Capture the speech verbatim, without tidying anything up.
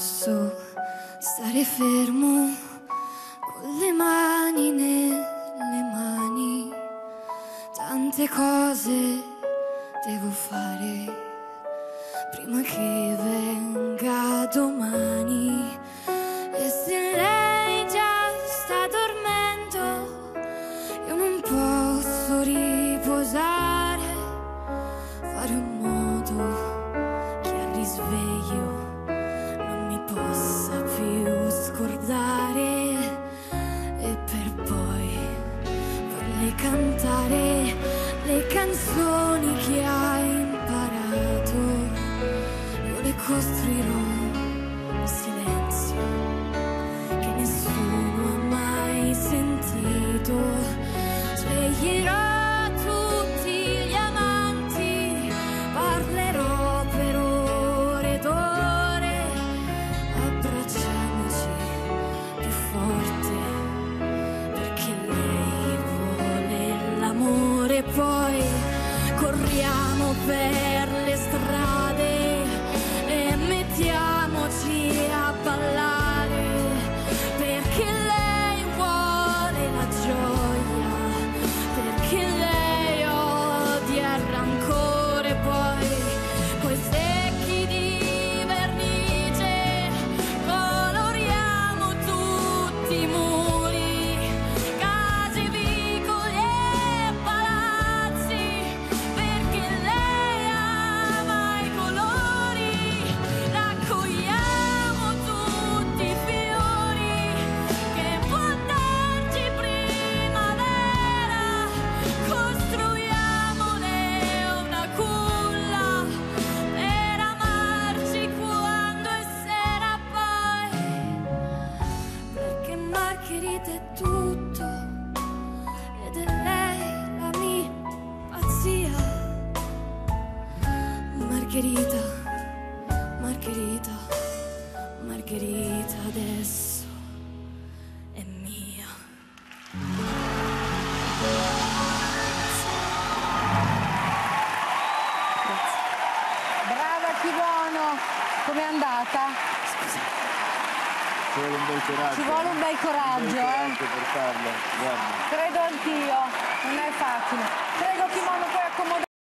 posso stare fermo con le mani nelle mani. Tante cose devo fare prima che venga domani. E se lei già sta dormendo, io non posso riposare, fare un modo che al risveglio non mi possa più scordare, e per poi farle cantare le canzoni che ha imparato. Io le costruirò un silenzio che nessuno ha mai sentito. Sveglierò tutti gli amanti, parlerò per ore ed ore. Abbracciamoci più forte, perché lei vuole l'amore. Poi corriamo per le strade e mettiamoci a ballare, perché lei vuole la gioia, perché lei odia il rancore. Poi coi secchi di vernice coloriamo tutti i muri, case, vicoli e palazzi, perché lei ama i colori. Raccogliamo tutti i fiori che può darci primavera, costruiamone una culla per amarci quando è sera. Poi, perché Margherita è tutto ed è lei la mia pazzia. Margherita, Margherita, Margherita adesso è mia. Brava Chivono, com'è andata? Ci vuole un bel coraggio. Ci vuole un bel coraggio, un bel eh? coraggio per farlo, guarda. Credo anch'io, non è facile. Prego Chivono, puoi accomodare.